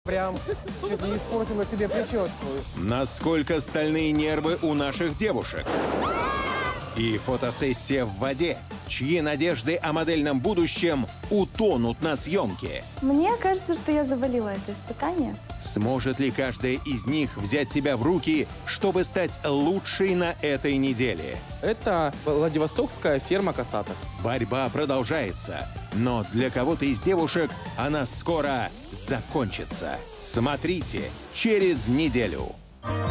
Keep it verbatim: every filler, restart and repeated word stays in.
Прям чуть не испортила тебе прическу. Насколько стальные нервы у наших девушек. И фотосессия в воде, чьи надежды о модельном будущем утонут на съемке. Мне кажется, что я завалила это испытание. Сможет ли каждая из них взять себя в руки, чтобы стать лучшей на этой неделе? Это Владивостокская ферма косаток. Борьба продолжается, но для кого-то из девушек она скоро закончится. Смотрите через неделю.